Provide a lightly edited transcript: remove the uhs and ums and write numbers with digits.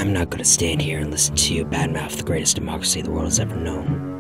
I'm not gonna stand here and listen to you badmouth the greatest democracy the world has ever known.